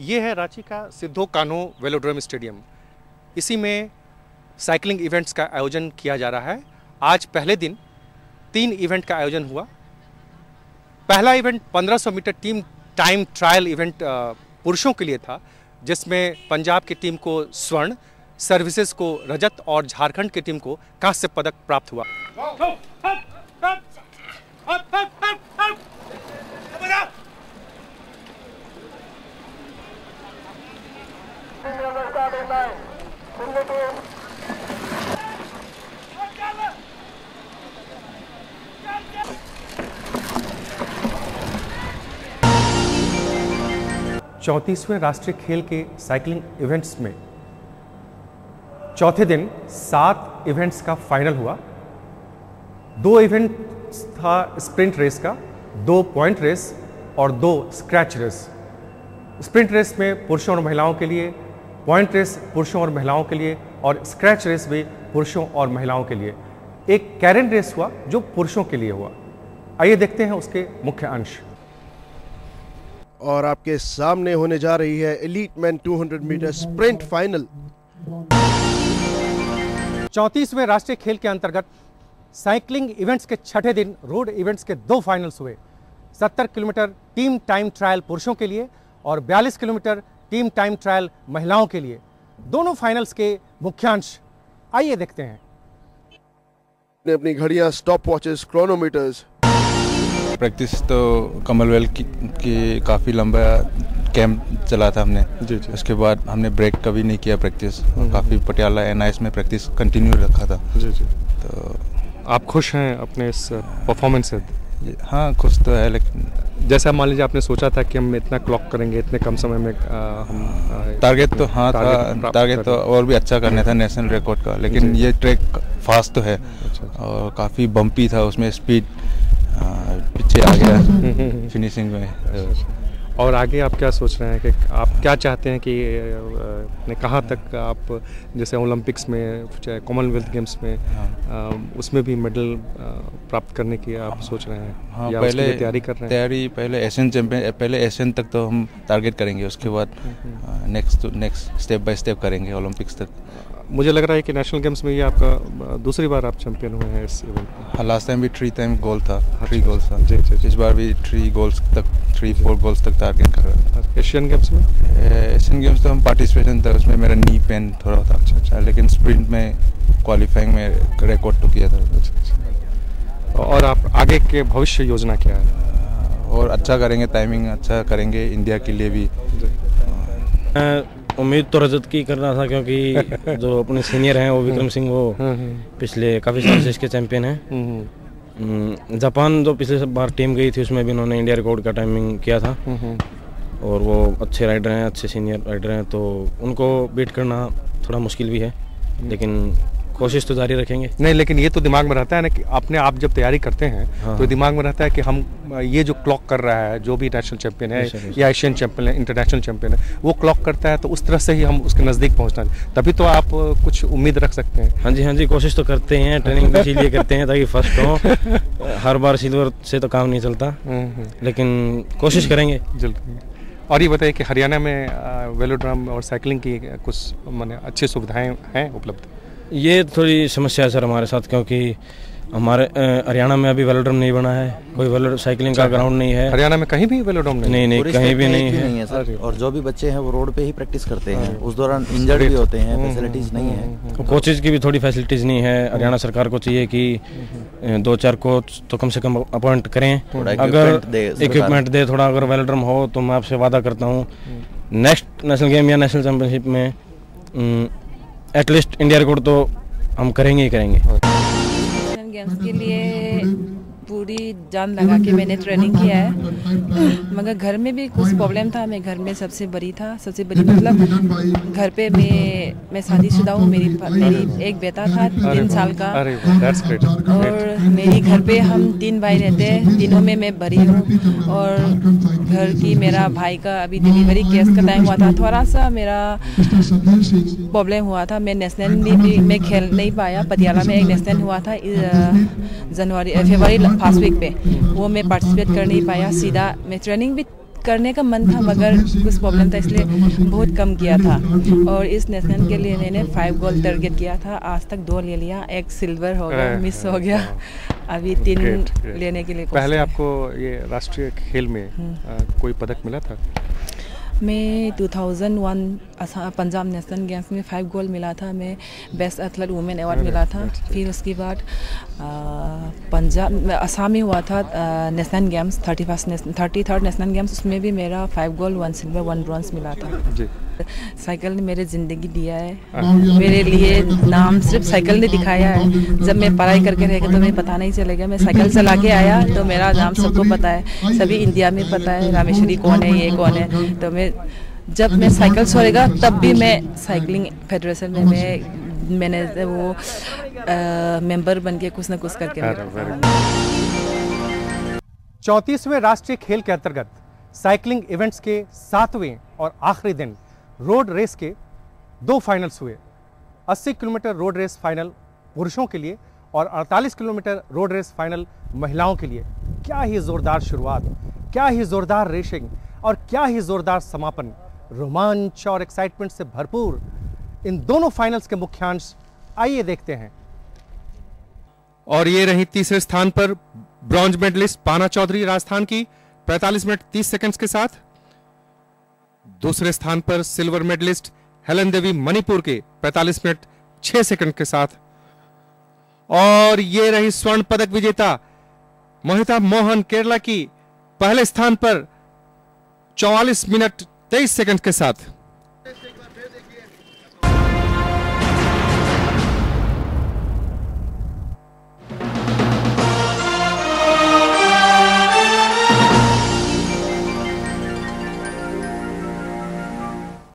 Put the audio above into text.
ये है रांची का सिद्धो कान्हो वेलोड्रोम स्टेडियम। इसी में साइकिलिंग इवेंट्स का आयोजन किया जा रहा है। आज पहले दिन 3 इवेंट का आयोजन हुआ। पहला event 1500 meter team time trial event पुरुषों के लिए था, जिसमें पंजाब की टीम को स्वर्ण, सर्विसेज को रजत और झारखंड की टीम को कांस्य पदक प्राप्त हुआ। चौंतीसवें राष्ट्रीय खेल के साइकिलिंग इवेंट्स में चौथे दिन 7 इवेंट्स का फाइनल हुआ। 2 इवेंट था स्प्रिंट रेस का, 2 पॉइंट रेस और 2 स्क्रैच रेस। स्प्रिंट रेस में पुरुषों और महिलाओं के लिए, पॉइंट रेस पुरुषों और महिलाओं के लिए और स्क्रैच रेस भी पुरुषों और महिलाओं के लिए। एक कैरेन रेस हुआ जो पुरुषों के लिए हुआ। आइए देखते हैं उसके मुख्य अंश। और आपके सामने होने जा रही है elite man 200 meter sprint final. 34वें राष्ट्रीय खेल के अंतर्गत साइकिलिंग इवेंट्स के छठे दिन रोड इवेंट्स के 2 फाइनल्स हुए। 70 किलोमीटर टीम टाइम ट्रायल पुरुषों के लिए और 42 किलोमीटर टीम टाइम ट्रायल महिलाओं के लिए। दोनों फाइनल्स के मुख्यांश आइए देखते हैं। अपनी घड़ियां, स्टॉप वॉचेस, क्रोनोमीटर्स। प्रैक्टिस तो कॉमनवेल्थ की काफ़ी लंबा कैंप चला था हमने जी। उसके बाद हमने ब्रेक कभी नहीं किया प्रैक्टिस। काफ़ी पटियाला NIS में प्रैक्टिस कंटिन्यू रखा था जी। तो आप खुश हैं अपने इस परफॉर्मेंस से? हाँ, खुश तो है, लेकिन जैसा मान लीजिए आपने सोचा था कि हम इतना क्लॉक करेंगे, इतने कम समय में हम टारगेट तो हाँ था, टारगेट तो और भी अच्छा करना था नेशनल रिकॉर्ड का, लेकिन ये ट्रैक फास्ट तो है और काफ़ी बम्पी था, उसमें स्पीड पीछे आ गया फिनिशिंग में। और आगे आप क्या सोच रहे हैं कि आप क्या चाहते हैं कि कहाँ तक आप, जैसे ओलंपिक्स में, चाहे कॉमनवेल्थ गेम्स में, उसमें भी मेडल प्राप्त करने की आप सोच रहे हैं? हाँ, या पहले तैयारी कर रहे हैं? पहले एशियन चैंपियन, पहले एशियन तक तो हम टारगेट करेंगे, उसके बाद नेक्स्ट स्टेप बाय स्टेप करेंगे ओलंपिक्स तक। मुझे लग रहा है कि नेशनल गेम्स में ये आपका दूसरी बार आप चैंपियन हुए हैं इस इवेंट में। हाँ, लास्ट टाइम भी 3 टाइम गोल था, 3 गोल्स था जी। इस बार भी 3 गोल्स तक, 3-4 गोल्स तक टारगेट कर रहा था। एशियन गेम्स में? एशियन गेम्स तो हम पार्टिसिपेशन था, उसमें मेरा नी पेन थोड़ा था अच्छा, लेकिन स्प्रिंट में क्वालिफाइंग में रिकॉर्ड तो किया था। और आप आगे के भविष्य योजना क्या है? और अच्छा करेंगे, टाइमिंग अच्छा करेंगे इंडिया के लिए भी। उम्मीद तो रजत की कर रहा था, क्योंकि जो अपने सीनियर हैं वो विक्रम सिंह, वो पिछले काफ़ी साल से इसके चैंपियन हैं। जापान जो पिछले बार टीम गई थी उसमें भी उन्होंने इंडिया रिकॉर्ड का टाइमिंग किया था और वो अच्छे राइडर हैं, अच्छे सीनियर राइडर हैं, तो उनको बीट करना थोड़ा मुश्किल भी है, लेकिन कोशिश तो जारी रखेंगे। नहीं, लेकिन ये तो दिमाग में रहता है ना कि अपने आप जब तैयारी करते हैं तो दिमाग में रहता है कि हम ये जो क्लॉक कर रहा है, जो भी नेशनल चैंपियन है या एशियन चैंपियन है, इंटरनेशनल चैंपियन है, वो क्लॉक करता है, तो उस तरह से ही हम उसके नज़दीक पहुंचना है, तभी तो आप कुछ उम्मीद रख सकते हैं। हाँ जी, कोशिश तो करते हैं, ट्रेनिंग भी इसीलिए करते हैं ताकि फर्स्ट हो। हर बार सिल्वर से तो काम नहीं चलता, लेकिन कोशिश करेंगे जल्द। और ये बताइए कि हरियाणा में वेलोड्रोम और साइकिलिंग की कुछ माने अच्छी सुविधाएँ हैं उपलब्ध? ये थोड़ी समस्या है सर हमारे साथ, क्योंकि हमारे हरियाणा में अभी वेलोड्रोम नहीं बना है, कोई साइकिलिंग का ग्राउंड नहीं है। हरियाणा में कहीं भी वेलोड्रोम नहीं, कहीं भी नहीं है सर। और जो भी बच्चे हैं वो रोड पे ही प्रैक्टिस करते हैं, उस दौरान इंजर्ड भी होते हैं, फैसिलिटीज नहीं है। कोचेज की भी थोड़ी फैसिलिटीज नहीं है। हरियाणा सरकार को चाहिए कि 2-4 कोच तो कम से कम अपॉइंट करें, अगर इक्विपमेंट दे थोड़ा। अगर वेलोड्रोम हो तो मैं आपसे वादा करता हूँ नेक्स्ट नेशनल गेम या नेशनल चैंपियनशिप में एटलीस्ट इंडिया रिकॉर्ड तो हम करेंगे ही करेंगे। एशियन गेम्स के लिए पूरी जान लगा के मैंने ट्रेनिंग किया है, मगर घर में भी कुछ प्रॉब्लम था। मैं घर में सबसे बड़ी मतलब घर पे मैं शादीशुदा हूँ। मेरी एक बेटा था 3 साल का, और मेरी घर पे हम 3 भाई रहते हैं, तीनों में मैं बड़ी हूँ। और घर की मेरा भाई का अभी डिलीवरी केस का टाइम हुआ था, थोड़ा सा मेरा प्रॉब्लम हुआ था। मैं नेशनल में खेल नहीं पाया। पटियाला में एक नेशनल हुआ था फरवरी फर्स्ट वीक पे, वो मैं पार्टिसिपेट कर नहीं पाया। सीधा मैं ट्रेनिंग भी करने का मन था मगर कुछ प्रॉब्लम था इसलिए बहुत कम किया था। और इस नेशनल के लिए मैंने 5 गोल्ड टारगेट किया था, आज तक 2 ले लिया, 1 सिल्वर हो गया, मिस हो गया, अभी 3 लेने के लिए। पहले आपको ये राष्ट्रीय खेल में कोई पदक मिला था? मैं 2001 पंजाब नेशनल गेम्स में 5 गोल्ड मिला था, मैं बेस्ट एथलीट वुमेन अवार्ड मिला था। फिर उसके बाद पंजाब असम में हुआ था national games 33rd national games, उसमें भी मेरा 5 गोल्ड 1 सिल्वर 1 ब्रॉन्ज मिला था जी। साइकिल ने मेरे ज़िंदगी दिया है, मेरे लिए नाम सिर्फ साइकिल ने दिखाया है। जब मैं पढ़ाई करके रहेगा तो मैं पता नहीं चलेगा, मैं साइकिल चला के आया तो मेरा नाम सबको पता है, सभी इंडिया में पता है रामेश्वरी कौन है, ये कौन है। तो जब मैं साइकिल छोड़ेगा तब भी मैं साइकिलिंग फेडरेशन में मैंने वो मेंबर बन के कुछ ना कुछ करके। 34वें राष्ट्रीय खेल के अंतर्गत साइकिलिंग इवेंट्स के 7वें और आखिरी दिन रोड रेस के 2 फाइनल्स हुए। 80 किलोमीटर रोड रेस फाइनल पुरुषों के लिए और 48 किलोमीटर रोड रेस फाइनल महिलाओं के लिए। क्या ही जोरदार शुरुआत, क्या ही जोरदार रेसिंग और क्या ही जोरदार समापन, रोमांच और एक्साइटमेंट से भरपूर इन दोनों फाइनल्स के मुख्यांश आइए देखते हैं। और ये रही तीसरे स्थान पर ब्रॉन्ज मेडलिस्ट पाना चौधरी राजस्थान की 45 मिनट 30 सेकंड्स के साथ। दूसरे स्थान पर सिल्वर मेडलिस्ट हेलन देवी मणिपुर के 45 मिनट 6 सेकंड के साथ। और ये रही स्वर्ण पदक विजेता मोहिता मोहन केरला की पहले स्थान पर 44 मिनट 23 सेकंड के साथ।